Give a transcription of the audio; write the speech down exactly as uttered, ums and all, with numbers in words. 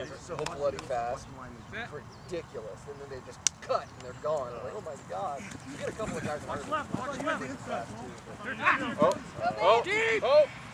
guys are so bloody fast. It's ridiculous. And then they just cut and they're gone. I'm like, oh my god. You get a couple of guys. Watch left, watch left. Fast too. Oh, oh, oh.